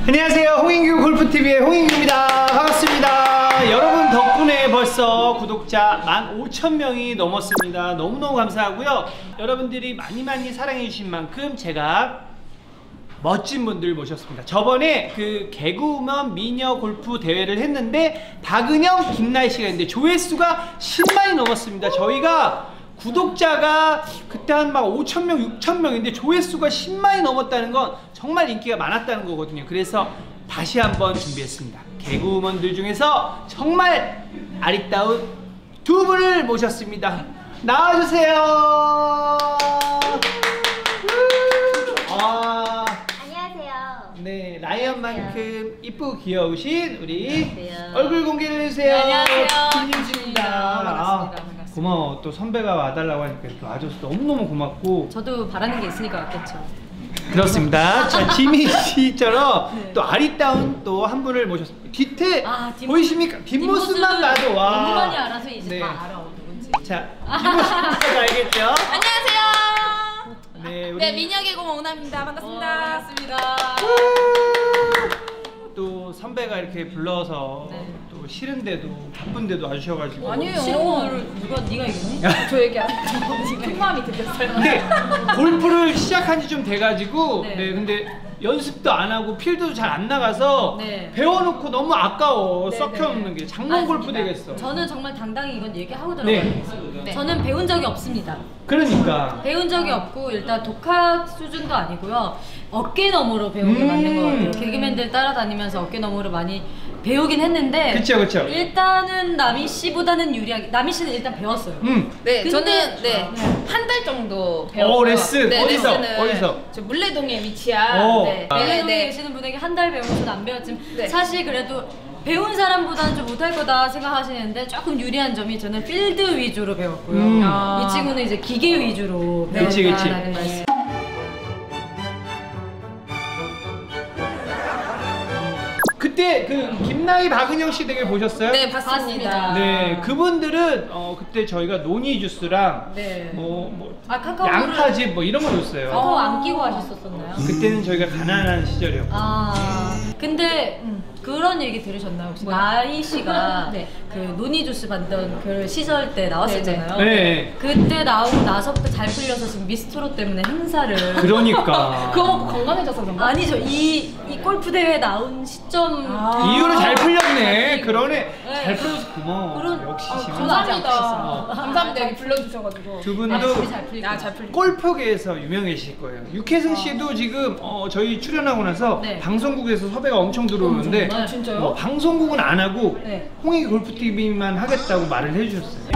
안녕하세요. 홍인규 골프TV의 홍인규입니다. 반갑습니다. 여러분 덕분에 벌써 구독자 15,000명이 넘었습니다. 너무너무 감사하고요. 여러분들이 많이 사랑해 주신 만큼 제가 멋진 분들 모셨습니다. 저번에 그 개구먼 미녀 골프 대회를 했는데 박은영, 김나희 씨가 있는데 조회수가 10만이 넘었습니다. 저희가 구독자가 그때 한 막 5,000명, 6,000명인데 조회수가 10만이 넘었다는 건 정말 인기가 많았다는 거거든요. 그래서 다시 한번 준비했습니다. 개그우먼들 중에서 정말 아리따운 두 분을 모셨습니다. 나와주세요. 안녕하세요. 네, 라이언만큼 이쁘고 귀여우신 우리 안녕하세요. 얼굴 공개를 해주세요. 안녕하세요. 김윤주입니다. 반갑습니다. 고마워. 또 선배가 와달라고 하니까 또 와줘서 너무너무 고맙고. 저도 바라는 게 있으니까 왔겠죠. 그렇습니다. 자, 지민 씨처럼 네. 또 아리따운 또 한 분을 모셨습니다. 뒤태 보이십니까? 뒷모습만 봐도 와. 너무 많이 알아서 이제 네. 다 알아 누군지. 자, 뒷모습 알겠죠? 안녕하세요. 네, 우리 네, 미녀개구먼 오나입니다. 반갑습니다. 반갑습니다. 또 선배가 이렇게 불러서 네. 또 싫은데도 바쁜데도 와주셔가지고. 아니에요. 싫은 거를 누가 네가 이겼니? 저 얘기 안 해요. 큰 마음이 들렸어요. 근데 골프를 시작한 지 좀 돼가지고 네. 네, 근데 연습도 안 하고 필드도 잘 안 나가서 네. 배워놓고 너무 아까워. 네, 썩혀놓는 게 장롱 골프 맞습니다. 되겠어. 저는 정말 당당히 이건 얘기하고 네. 들어가겠습니다. 네. 저는 배운 적이 없습니다. 그러니까 배운 적이 없고 일단 독학 수준도 아니고요. 어깨 너머로 배운 게 맞는 것 같아요. 개그맨들 따라다니면서 어깨 너머로 많이 배우긴 했는데 그쵸. 일단은 나미 씨보다는 유리하게. 나미 씨는 일단 배웠어요. 네, 근데- 저는 네. 한 달 정도 배웠고요. 레슨. 네, 어디서? 레슨을 어디서? 저 물레동에 위치한 오. 네. 벨레동에 계시는 분에게 한 달 배우고 저는 안 배웠지만 네. 사실 그래도 배운 사람보다는 좀 못할 거다 생각하시는데 조금 유리한 점이 저는 필드 위주로 배웠고요. 이 친구는 이제 기계 위주로 그치. 배웠다는 말씀. 그때 그 김나희 박은영 씨 되게 보셨어요? 네, 봤습니다. 네, 그분들은 그때 저희가 노니 주스랑 네. 카카오를 양파즙 뭐 이런 거 줬어요. 카카오 안 끼고 하셨었나요? 그때는 저희가 가난한 시절이었고. 근데 그런 얘기 들으셨나요? 혹시 나희 씨가 네. 그 노니 주스 받던 그 시절 때 나왔었잖아요. 네. 그때 나오고 나서부터 잘 풀려서 지금 미스트롯 때문에 행사를 그러니까. 그거 먹고 건강해져서 그런가? 아니죠. 이 골프 대회 나온 시점 이유를 잘 풀렸네. 네. 그러네. 잘 풀려서 고마워. 역시 지민. 감사합니다. 감사합니다. 여기 불러주셔가지고. 두 분도 잘 풀리고. 잘 풀리고. 골프계에서 유명해지실 거예요. 육혜승 씨도 지금 저희 출연하고 나서 네. 방송국에서 섭외가 엄청 들어오는데 아, 진짜요? 방송국은 안 하고 네. 홍익 골프TV만 하겠다고 말을 해주셨어요.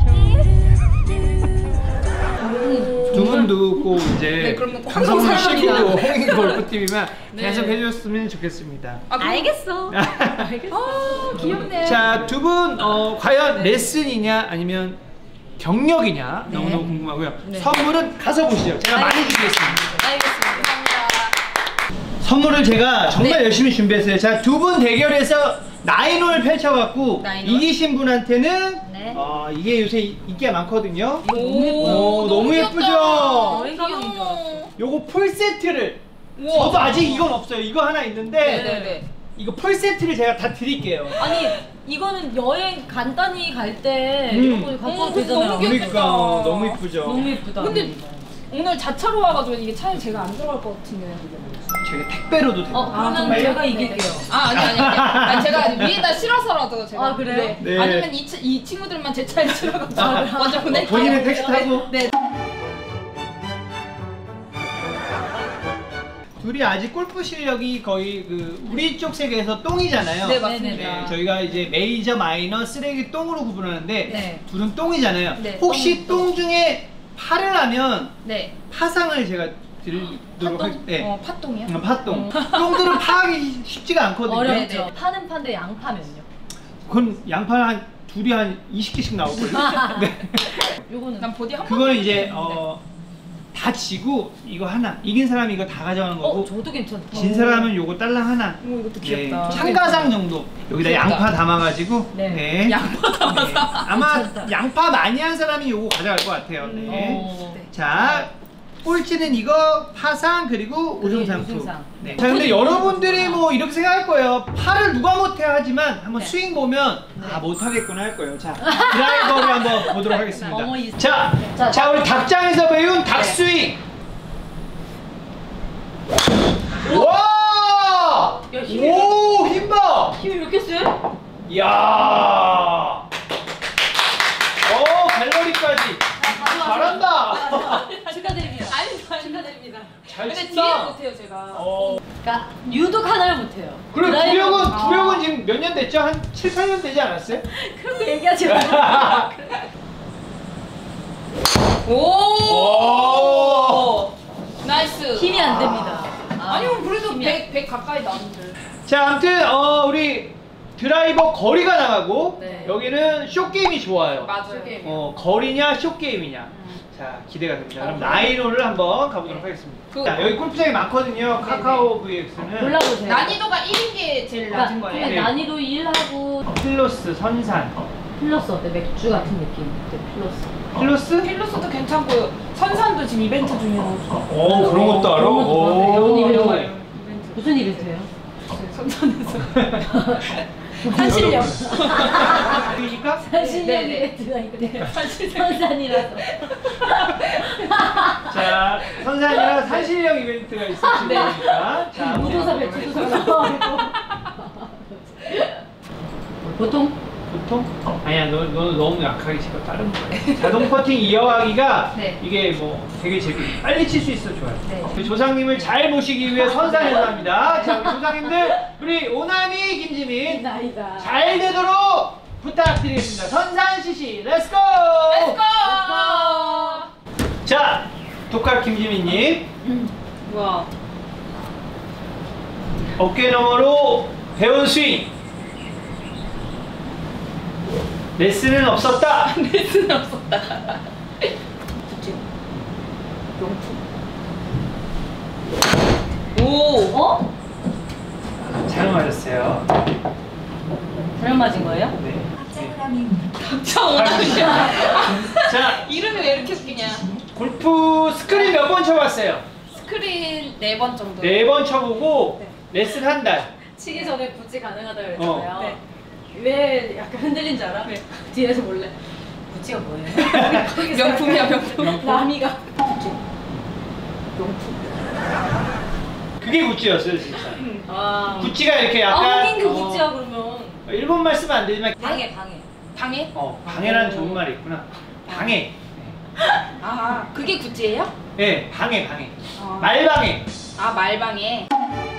두 분도 꼭 이제 네, 그러면 꼭 방송을 사랑합니다. 시키고 홍익 골프TV만 네. 계속 해줬으면 좋겠습니다. 알겠어. 귀엽네. 자, 두 분 과연 레슨이냐 아니면 경력이냐 너무너무 궁금하고요. 네. 선물은 가서 보시죠. 제가 많이 주겠습니다. 알겠습니다. 선물을 제가 정말 열심히 준비했어요. 자, 두 분 대결에서 나인홀 펼쳐갖고 나인홀? 이기신 분한테는 네. 이게 요새 인기가 많거든요. 오, 너무 예쁘죠? 귀여워. 요거 풀 세트를 우와. 저도 아직 이건 없어요. 이거 하나 있는데 네네네. 이거 풀 세트를 제가 다 드릴게요. 아니 이거는 여행 간단히 갈 때 이런 거 갖고 와도 되잖아요. 너무 귀엽다. 그러니까 너무 이쁘죠. 너무 예쁘다. 근데 오늘 자차로 와가지고 이게 차에 제가 안 들어갈 것 같은데. 제가 택배로도 돼요. 그러면 정말요? 제가 이길게요. 아니 제가 위에다 실어서라도 제가. 아, 그래요? 네. 네. 아니면 이 친구들만 제 차에 실어가지고 먼저 보낼게요. 본인은 택시 타고? 네. 둘이 아직 골프 실력이 거의 우리 쪽 세계에서 똥이잖아요. 네, 맞습니다. 네, 저희가 이제 메이저, 마이너, 쓰레기, 똥으로 구분하는데 네. 둘은 똥이잖아요. 네, 혹시 똥 중에 파를 하면 네. 파상을 제가 드리도록 하겠습니다. 팥똥이요? 팥똥. 똥들은 파하기 쉽지가 않거든요. 어렵죠. 네. 파는 파인데 양파면요? 그건 양파 둘이 한 20개씩 나오거든요. 네. 요거는 난 보디 한 그거는 이제 다 지고 이거 하나, 이긴 사람이 이거 다 가져가는 거고 저도 괜찮다. 진 사람은 요거 딸랑 하나. 이것도 귀엽다. 참가상 정도. 여기다 귀엽다. 양파 담아가지고. 네. 양파 담아서. 네. 아마 괜찮다. 양파 많이 한 사람이 요거 가져갈 것 같아요. 네. 네. 자, 꼴찌는 이거 파상 그리고 우승상품. 우승상. 네. 자 근데 여러분들이 뭐 이렇게 생각할 거예요. 팔을 누가 못해 하지만 한번 네. 스윙 보면 아 못하겠구나 할 거예요. 자 드라이버를 한번 보도록 하겠습니다. 어머, 이- 자, 자, 자 우리 닭장에서 배운 닭 네. 스윙. 와! 야, 힘이 오 힘봐. 힘이 왜 이렇게 세? 이야. 오 갤러리까지. 잘한다. 축하드립니다. 아니, 축하드립니다. 잘 근데 뒤에 친다. 못해요, 제가. 그러니까 유독 하나를 못해요. 그래 드라이버- 구력은 지금 몇 년 됐죠? 한 7, 8년 되지 않았어요? 그런 거 얘기하지 마. 오! 나이스. 힘이 안 됩니다. 아니, 그래도 힘이 100 가까이 나오는데. 자 아무튼 우리 드라이버 거리가 나가고 네. 여기는 숏게임이 좋아요. 맞아요. 거리냐 숏게임이냐. 자 기대가 됩니다. 그럼 나이로를 한번 가보도록 하겠습니다. 자, 여기 골프장이 많거든요. 카카오 VX는 골라보세요. 난이도가 1인 게 제일 낮은 그러니까 거예요. 네. 난이도 1하고 필로스, 선산. 필로스 어때? 맥주 같은 느낌. 어때? 필로스. 필로스? 필로스도 괜찮고 선산도 지금 이벤트 중이라고. 오 그런 것도 알아? 그런 것도 봤네. 오. 이벤트. 무슨 이벤트예요? 선산에서. 산실력. 그러니까? 산신령 네네. 이벤트가 있거든요. 선산이라서. 자 선산이랑 산신령 이벤트가 있을 네. 거니까. 자 무도사 배추도사 나와있고. 보통 아니야 너 너무 약하게 치고 다른 거야. 자동 퍼팅 이어가기가 네. 이게 뭐 되게 재밌 빨리 칠 수 있어 좋아요. 네. 우리 조상님을 잘 모시기 위해 선산에서 합니다. 자 우리 조상님들 우리 오나미 김지민 나이다. 잘 되도록 부탁드리겠습니다. 선산 CC 렛츠고! 렛츠고! 자 독학 김지민님 뭐야? 어깨 너머로 배운 스윙 레슨은 없었다. 레슨 없었다. 오! 어? 잘못 맞았어요. 잘못 맞은 거예요? 네. 자, 자 이름이 왜 이렇게 웃기냐? 골프 스크린 몇 번 쳐봤어요? 스크린 4번 정도. 4번 쳐보고 레슨 한 달. 치기 전에 구찌 가능하다고 그랬잖아요. 네. 왜 약간 흔들린 줄 알아? 네. 뒤에서 몰래 구찌가 뭐예요? 명품이야, 명품. 남이가 그게 구찌였어요 진짜. 아, 구찌가 이렇게 약간 홍인규 구찌야 그러면 일본말 쓰면 안 되지만 방해. 방해? 방해라는 좋은 말이 있구나. 방해. 아, 그게 구찌예요? 네, 방해. 어. 말방해. 아, 말방해.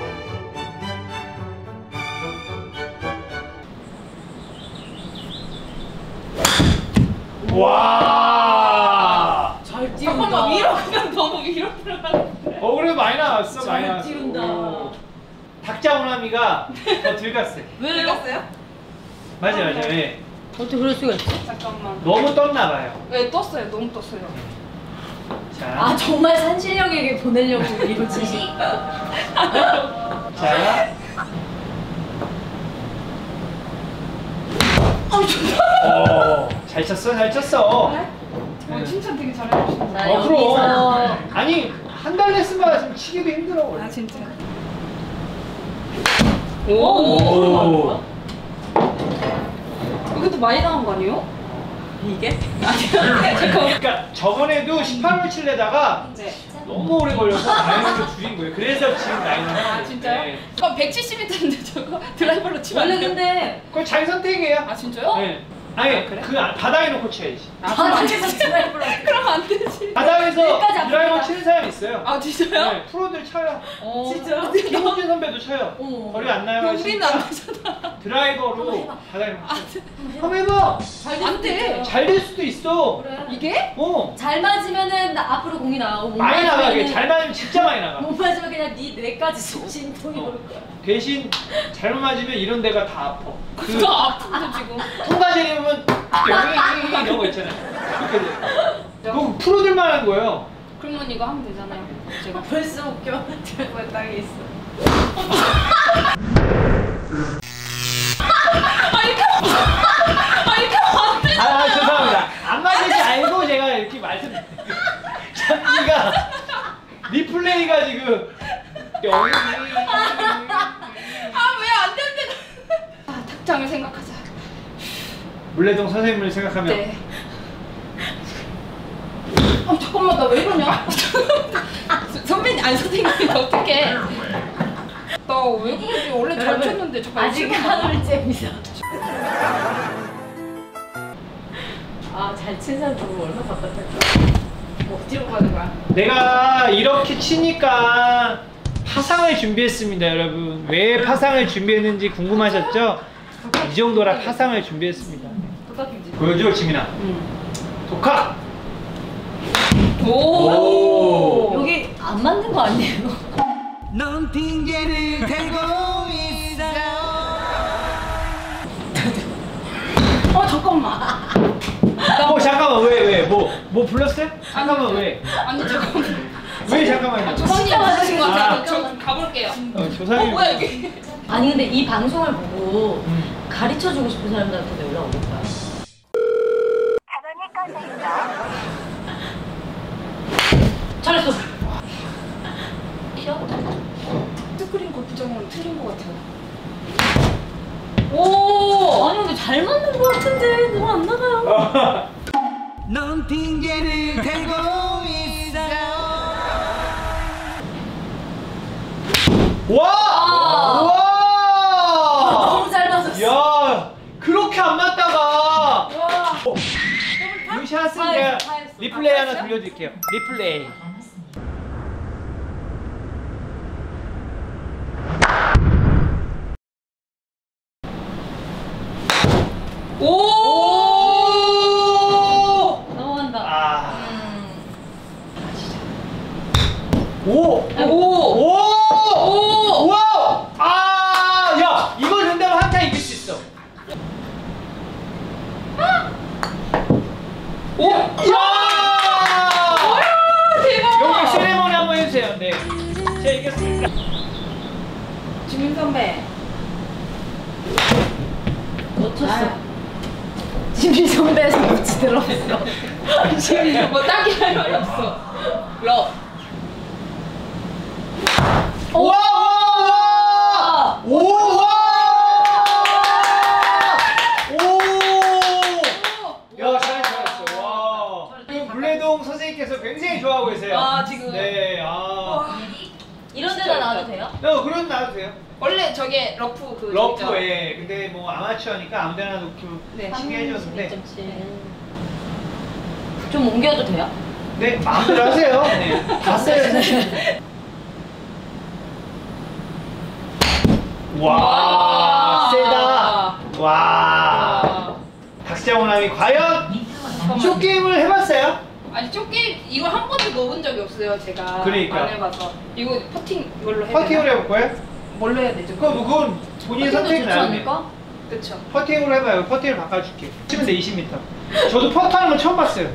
와. 잘 잠깐만, 위로 그냥 너무 위로 들어가는데. 그래도 많이 나왔어. 많이 잘 나왔어. 띄운다. 오. 닭자 오나미가 더 들갔어요. 왜요? 들었어요? 맞아요. 예. 어떻게 그럴 수가 있지? 잠깐만. 너무 떴나 봐요. 네, 떴어요. 너무 떴어요. 자. 아 정말 산신령에게 보내려고 이거 치시? 자. 잘 쳤어, 잘 쳤어. 네? 칭찬 되게 잘해주시는 자, 그럼. 여기서 아니, 한 달 레슨마다 좀 치기도 힘들어. 아, 진짜. 오. 이것도 많이 나온 거 아니에요? 이게? 그러니까 저번에도 18홀 칠려다가 네. 너무 오래 걸려서 라인을 줄인 거예요. 그래서 지금 라인을 아, 진짜요? 그럼 170m인데 저거 드라이버로 치면 원래 안 돼요? 근데 그걸 잘 선택이에요. 아, 진짜요? 네. 아니, 아, 그래? 그 바닥에 놓고 쳐야지. 바닥에서 드라이브로 그럼 안 되지. 바닥에서 여기까지 안 드라이버 됩니다. 치는 사람 있어요. 아, 진짜요? 네, 프로들 쳐요. 어. 진짜요? 김호준 선배도 쳐요. 어머. 거리 안 나요. 우리는 안 되잖아. 드라이버로 바닥에 놓고 아, 쳐요. 한번 해봐. 안 돼. 잘 될 수도 있어. 그래. 이게? 잘 맞으면은 앞으로 공이 나가고 못 많이 나가게. 맞으면은- 잘 맞으면 진짜 많이 나가. 못 맞으면 그냥 네 뇌까지 진통이 올 거야. 대신 잘못 맞으면 이런 데가 다 아파. 그거 아픈데 지금. 통과제리 보면 이런 거 있잖아요. 이렇게 돼. 그거 프로들만 하는 거예요. 그러면 이거 하면 되잖아요. 제가. 벌써 웃겨. 왜 땅에 있어? 죄송합니다. 안 맞을지 알고 제가 이렇게 말씀드릴게요. 자기가 물레동 선생님을 생각하면. 네. 잠깐만 나 왜 이러냐? 선배님 아니 선생님 어떡해? 나 왜 그러지? 원래 잘 쳤는데 잠깐 아직 한올째입니다. 잘 친 사람 보고 얼마나 답답할까? 어디로 가는 거야? 내가 이렇게 치니까 파상을 준비했습니다, 여러분. 왜 파상을 준비했는지 궁금하셨죠? 이 정도라 파상을 준비했습니다. 똑같은지. 보여줘, 지민아. 독학. 오. 여기 안 맞는 거 아니에요? 넌 핑계를 대고 있어. 잠깐만. 잠깐만, 왜? 뭐 불렀어요? 잠깐만, 왜? 아니 잠깐만. 왜 잠깐만요? 조상님 맞으신 것 같아요. 아. 저 가볼게요. 조상님. 뭐야 이게? 아니 근데 이 방송을 보고 가르쳐주고 싶은 사람들한테 연락 올까요? 잘했어. 스크린 골프장은 틀린 것 같아요. 오! 아니 근데 잘 맞는 거 같은데 너무 안 나가요. 넌 핑계를 대고 있어. 와! 와! 너무 잘 맞았어. 야, 그렇게 안 맞다가. 와. 이 샷은 다 제가 했어, 다 했어. 리플레이 다 하나 했어요? 돌려드릴게요. 리플레이. 오! 넘어간다. 오! 오! 오! 와! 야! 이거 된다면 한타 이길 수 있어. 오! 야! 대박! 여기 세레모니 한번 해주세요. 네. 제가 이겼습니다. 주민 선배. 놓쳤어. 지민 선배에서 못치 들어왔어. 뭐 딱히 할 말이 없어. 러. 와! 와! 오! 와! 오! 야, 잘했어. 와. 물레동 선생님께서 굉장히 좋아하고 계세요. 지금. 네. 이런 데다 놔도 돼요? 그런 나도 돼요. 원래 저게 러프 그 러프에. 근데 뭐 아마추어니까 아무데나 놓고 네. 치게 해줬는데. 좀 옮겨도 돼요? 네, 마음대로 하세요. 네. 다 써요, 선생님. 와, 세다. 와. 닭시장호남이 과연 쇼게임을 해봤어요? 아니 쪼게임 이거 한 번도 넣어본 적이 없어요 제가. 그러니까. 안 해봐서. 이거 퍼팅 이걸로 해야 퍼팅을 해볼 거예요? 뭘로 해야 되죠? 그건 본인 선택이 좋지 나는데. 않을까? 그쵸. 퍼팅으로 해봐요. 퍼팅을 바꿔줄게. 치면 돼, 20m. 저도 퍼트하는 건 처음 봤어요.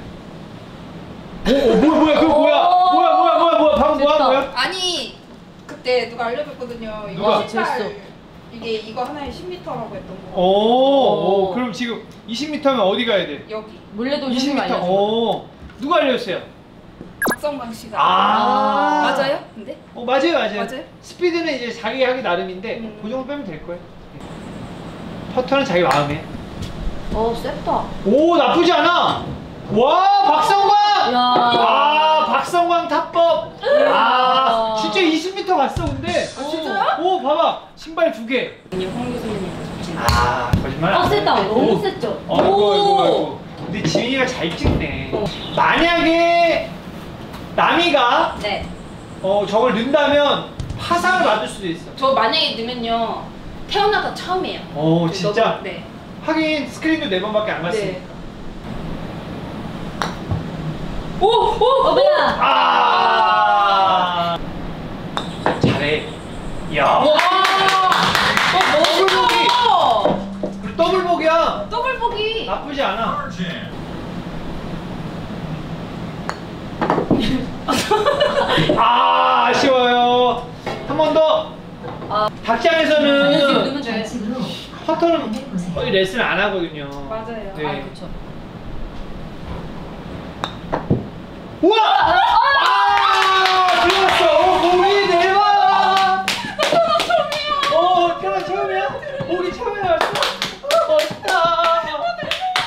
뭐야, 그거 뭐야. 방금 뭐 한 거야? 아니 그때 누가 알려줬거든요. 이거 누가? 신발 재밌어. 이게 이거 하나에 10m라고 했던 거. 오, 그럼 지금 20m면 어디 가야 돼? 여기 물레동 선생님 20m. 알려줘. 오, 누가 알려줬어요? 박성광 씨가. 맞아요? 근데? 맞아요. 맞아요? 스피드는 이제 자기 하기 나름인데 그 정도 빼면 될 거예요. 퍼터는 자기 마음에. 셌다. 오, 나쁘지 않아. 와, 박성광. 야. 박성광 탑법. 진짜 20m 갔어 근데. 진짜요? 오, 봐봐. 신발 2개. 홍 교수님이 좋지. 거짓말 안 해. 셌다. 너무 셌죠? 아이고. 근데 지민이가 잘 찍네. 만약에 남이가 네. 저걸 넣는다면 파상을 맞을 수도 있어. 저 만약에 넣으면요 태어나다 처음이에요. 오, 진짜? 네. 하긴 스크린도 4번밖에 안 갔으니까. 네. 오! 뭐야? 잘해. 야. 와! 멋있다! 우리 더블복이야. 더블 보기. 나쁘지 않아. 아쉬워요. 한 번 더. 닭장에서는 넣으면 돼. 퍼터는 거의 레슨을 안 하거든요. 맞아요. 네. 그쵸. 우와! 들어갔어. 목이 대박. 태어난 처음이야? 목이 처음에 나왔어. 멋있다.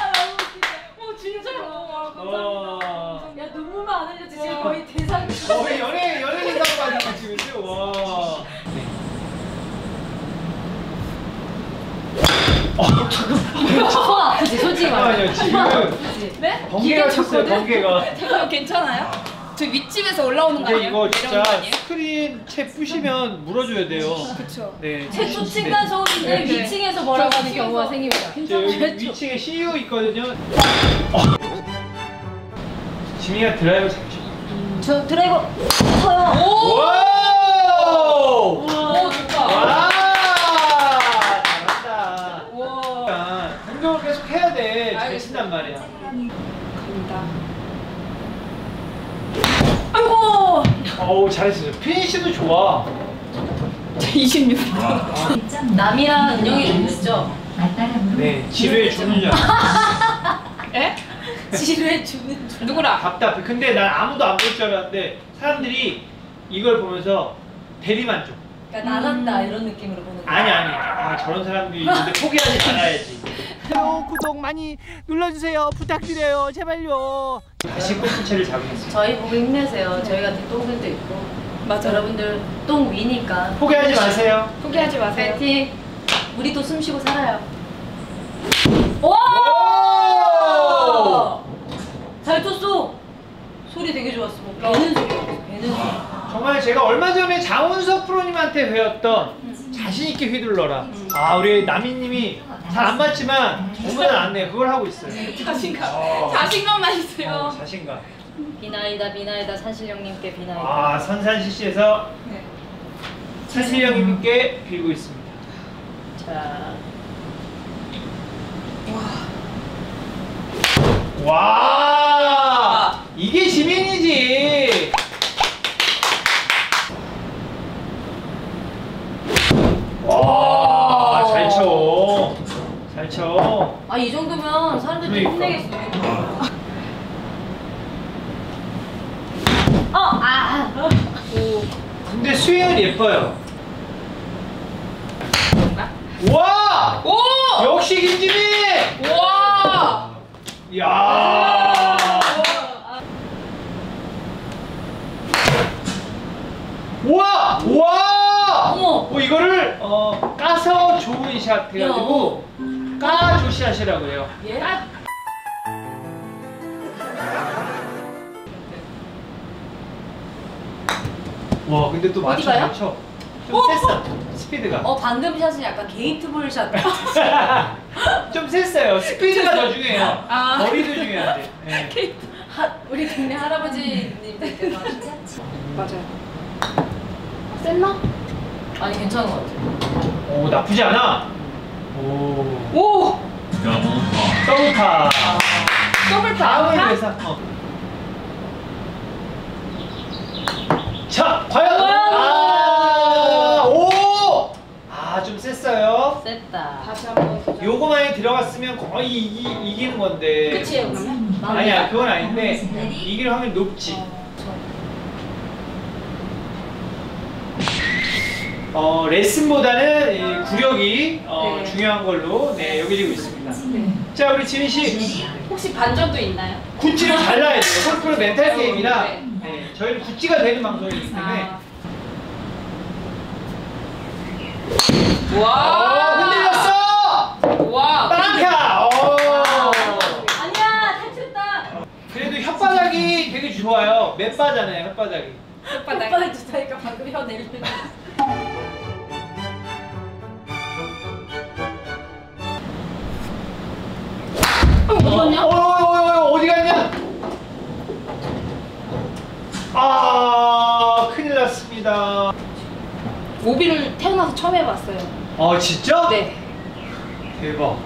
손 아프지 솔직히 말해. 잠깐만요. 지금 네? 번개가 쳤어요. 번개가. 잠깐만 괜찮아요? 저 윗집에서 올라오는 거 근데 아니에요? 이거 진짜 내려오는 거 아니에요? 스크린 채 부시면 물어줘야 돼요. 그쵸. 네. 최초 층간 소음인데 네. 위층에서 뭐라고 하는 위층에서. 경우가 생깁니다. 저 여기 위층에 CEO 있거든요. 지민이가 드라이버 잡죠. 저 드라이버 서요. 오! 오! 오 좋다. 와! 잘한다. 와. 운동을 계속 해야 돼. 잘 알겠습니다. 친단 말이야. 갑니다. 아이고. 어우 잘했어요. 피니시도 좋아. 26m. 남이랑 은영이 준댔죠? 네, 지루해 죽는 줄 알았어. 에? 지루해 주는 줄. 누구라? 답답해. 근데 난 아무도 안 볼 줄 알았는데 사람들이 이걸 보면서 대리만족. 그러니까 나갔다 이런 느낌으로 보는 거. 아니. 아 저런 사람들이 있는데 포기하지 말아야지. 구독 많이 눌러주세요. 부탁드려요. 제발요. 다시 골프채를 잡으겠습니다. 저희 보고 힘내세요. 저희 같은 똥들도 있고. 맞아. 여러분들 똥 위니까. 포기하지 마세요. 포기하지 마세요. 파이팅. 우리도 숨 쉬고 살아요. 오! 잘 쳤어. 소리 되게 좋았어. 배는 소리였어. 배는 소리. 정말 제가 얼마 전에 장훈석 프로님한테 배웠던 자신 있게 휘둘러라. 아 우리 나미님이 잘 안 맞지만 저보다 낫네요. 그걸 하고 있어요. 자신감. 자신감만 있어요. 자신감. 비나이다 산실령님께 비나이다. 아 선산CC에서 네. 산실령님께 빌고 있습니다. 자. 와 이게 지민이지. 와 잘 쳐. 잘 쳐. 아 이 정도면 사람들이 그러니까. 혼내겠어. 아. 오. 근데 스윙은 예뻐요. 와! 오! 역시 김지민! 와! 야! 와! 와! 어머! 이거를 까서 좋은 샷 해가지고 까조샷이라고 해요. 예? 와 근데 또 어디 맞춰 가요? 맞춰. 좀 셌어. 스피드가. 방금 샷은 약간 게이트볼 샷. 좀 셌어요. 스피드가 더 중요해요. 아. 거리도 중요한데. 네. 우리 동네 할아버지님 맞아요. 셌나? 아니 괜찮은 것 같아. 오 나쁘지 않아. 오. 오! 더블파. 더블 다음을 파. 위해서. 자, 과연. 오. 좀 셌어요. 셌다. 다시 한번 도전. 요거만이 들어갔으면 거의 이기는 건데. 끝이에요 그러면? 아니야, 그건 아닌데 이길 확률 높지. 레슨보다는 이 구력이 네. 중요한 걸로 여겨지고 있습니다. 네. 자, 우리 지민 씨. 혹시 반전도 있나요? 구찌를 잘라야 돼요. 골프는 멘탈 게임이라 네. 저희는 구찌가 되는 방송이기 때문에. 와! 흔들렸어! 와! 빵카! 아니야 탈출했다. 그래도 혓바닥이 되게 좋아요. 맷바잖아요, 혓바닥이. 오빠가 좋다니까 방금 혀 내리는. 어디 갔냐? 큰일 났습니다. 오비를 태어나서 처음 해봤어요. 진짜? 네. 대박.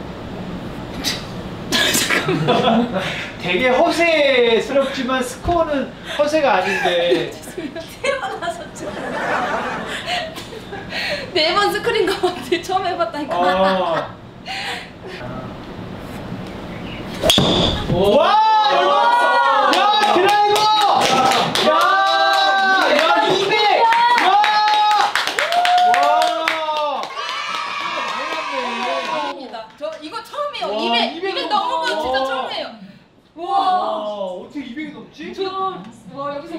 되게 허세스럽지만 스코어는 허세가 아닌데. 태어나서 좀. 4번 스크린 가운데 처음 해봤다니까. 와! 얼마? 야, 드라이버! 야, 200! 와! 아닙니다. 저 이거 처음이에요. 와, 200. 200 200 넘은 건 진짜 처음이에요. 어떻게 200이 넘지? 와 여기서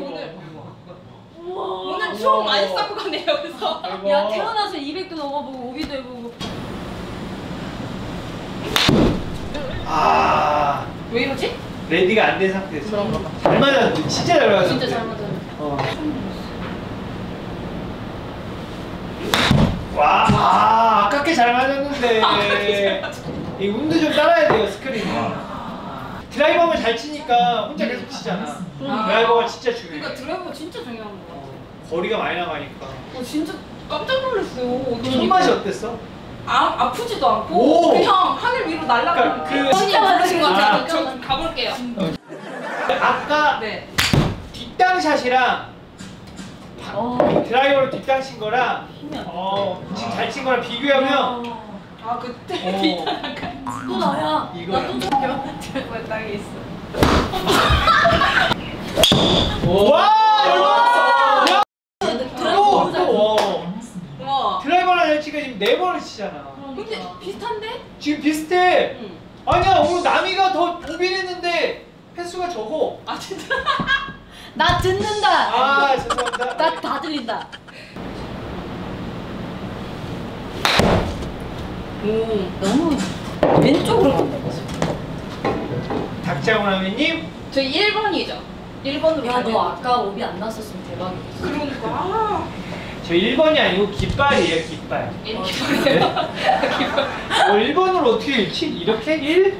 오늘 추억 많이 쌓고 가네요. 여기서. 야 태어나서 200도 넘어보고 오비도 해보고. 아, 왜 이러지? 레디가 안 된 상태에서. 그런가 봐. 잘 맞았는데, 진짜 잘 맞았는데. 진짜 잘 맞았네. 와, 아, 아깝게 잘 맞았는데. 이 운도 좀 따라야 돼요, 스크린. 드라이버만 잘 치니까 혼자 계속 치잖아. 드라이버가 진짜 중요해. 그러니까 드라이버 진짜 중요한 거 같아. 거리가 많이 나가니까. 진짜 깜짝 놀랐어요. 손맛이 어땠어? 아프지도 않고 오! 그냥 하늘 위로 날아가는 그러니까 그- 진짜 많으신 것 같아요. 아. 저 가볼게요. 아까 네. 뒷땅샷이랑 드라이버로 뒷땅 친 거랑 힘이 안 나. 지금 잘 친 거랑 비교하면 아 그때 또 나야. 이거야. 나또 왜 땅에 있어? 와 얼마나 야! 드라이버 와. 드라이버랑 잘 치니까 지금 4번을 치잖아. 근데 비슷한데? 지금 비슷해. 응. 아니야 오늘 남이가 더 오빈했는데 횟수가 적어. 아 진짜? 나 듣는다. 아 죄송합니다. 나 다 들린다. 오. 너무 왼쪽으로 간다. 닥자훈 아미님 저희 1번이죠. 1번으로 야, 너 아까 오비 안 났었으면 대박이겠어. 그러니까. 아. 저 1번이 아니고 깃발이에요 깃발. 이렇게 보세요. 1번으로 어떻게 읽지? 이렇게 1?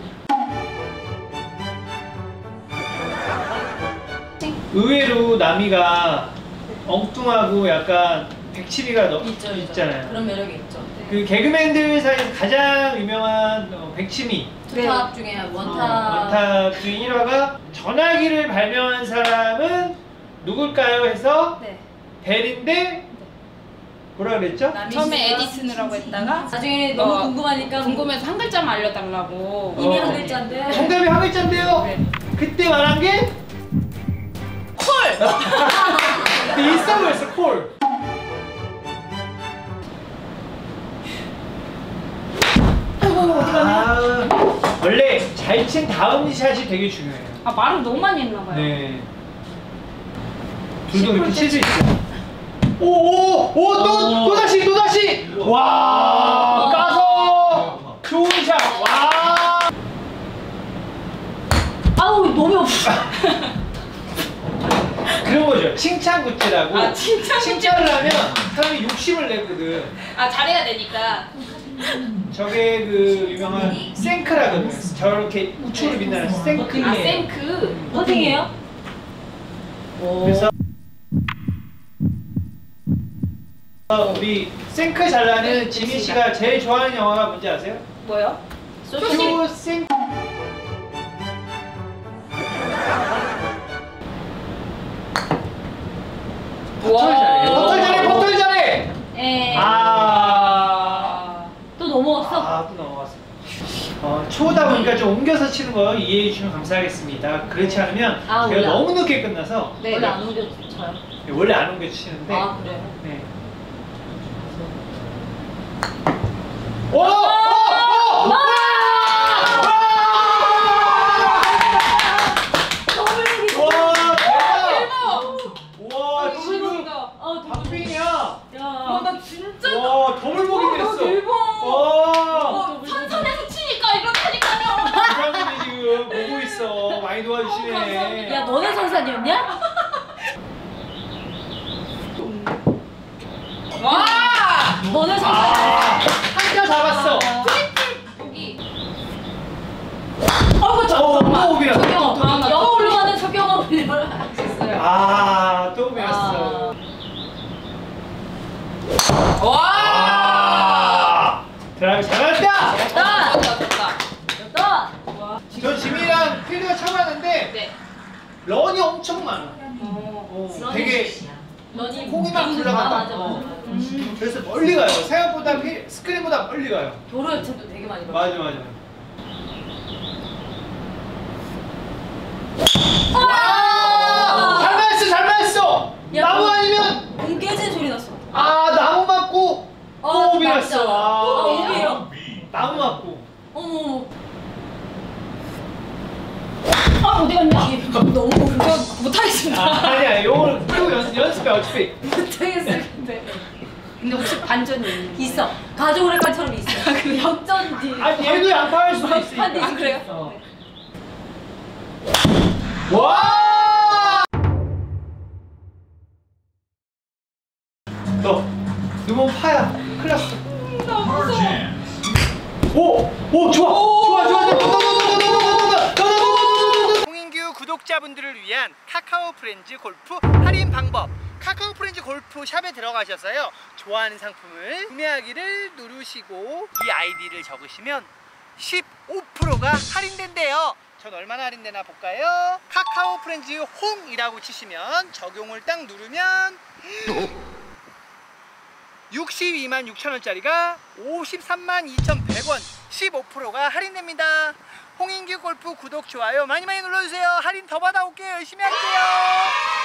의외로 남이가 엉뚱하고 약간 백치미가 있잖아요. 그런 매력이 있죠. 그 개그맨들 사이에서 가장 유명한 백치미 투탑 중에 원탑. 원탑 중 1화가 전화기를 발명한 사람은 누굴까요? 해서 네. 벨인데 뭐라 그랬죠? 처음에 에디슨이라고 했다가 나중에 너무 궁금하니까 궁금해서 한 글자만 알려달라고. 이미 어. 한 글자인데. 정답이 한 글자인데요. 네. 그때 말한 게 콜! 있어 보였어 콜. 원래 잘 친 다음 샷이 되게 중요해요. 아 말을 너무 많이 했나봐요. 네. 둘도 이렇게 칠 수 있어요. 오오오또 다시 또 다시. 와 까서 좋은 샷. 와. 아우 너무 없어. 그런 거죠. 칭찬 굿즈라고. 아, 칭찬 굿즈. 칭찬을 하면 사람이 욕심을 내거든. 아 잘해야 되니까. 저게 그 유명한 생크라거든요. 저렇게 우측으로 빛나는 생크예요. 아 생크. 퍼팅이에요? 그래서 우리 생크 잘 나는 지민 씨가 제일 좋아하는 영화가 뭔지 아세요? 뭐요? 쇼생. 버털 잘해. 버털 잘해. 버털 잘해. 에. 또 넘어갔어. 또 넘어갔어. 초다 보니까 좀 옮겨서 치는 거 이해해 주시면 감사하겠습니다. 그렇지 않으면 아, 제가 원래 너무 늦게 끝나서 네. 원래 안 옮겨져요. 원래 안 옮겨 치는데. 아 그래요? 네. 오! 오! 오! 와! 대박! 와, 지금 박빙이야. 야. 나 진짜. 와, 더블복이 됐어. 대박. 와! 산산에서 치니까 이렇다니까요. 부장님이 지금 보고 있어. 많이 도와주시네. 감사합니다. 야 너네 선산이었냐? 와. 너네 선산. 한자 잡았어. 여기. 아이고 또 오비라. 영어 올라가는 첫 경험을 하셨어요. 또 오비였어. 와. 드라이브 잘했다. 됐다. 좋다 좋다. 됐다. 저 지민이랑 필드가 쳐봤는데 네. 런이 엄청 많아. 되게 너니 공이 막 굴러간다. 맞아 맞아. 그래서 멀리 가요. 생각보다 스크린보다 멀리 가요. 도로 여체도 되게 많이 봐. 맞아. 아! 잘 맞았어, 잘 맞았어. 야, 나무 아니면 공 깨지는 소리 났어. 나무 맞고 또 오비 났어. 또 오비예요? 나무 맞고. 어머. 어디 갔냐? 너무 못하겠습니다. 아니야, 요거를 끼고 연습해 어차피. 못하겠을 텐데. 근데 혹시 반전이 있는 있어. 가족 오래간처럼 있어. 그 역전지. 아 얘도 양파할 수도 있으니까. 아, 그래요? 어. 와! 너 너무 파야. 큰일 났어. 너무 무서워. 오, 좋아. 홍인규 구독자분들을 위한 카카오 프렌즈 골프 할인 방법. 카카오 프렌즈 골프 샵에 들어가셔서요. 좋아하는 상품을 구매하기를 누르시고 이 아이디를 적으시면 15%가 할인된대요. 전 얼마나 할인되나 볼까요? 카카오 프렌즈 홍이라고 치시면 적용을 딱 누르면 62만 6천원짜리가 53만 2,100원 15%가 할인됩니다. 홍인규 골프 구독, 좋아요 많이 눌러주세요. 할인 더 받아올게요. 열심히 할게요.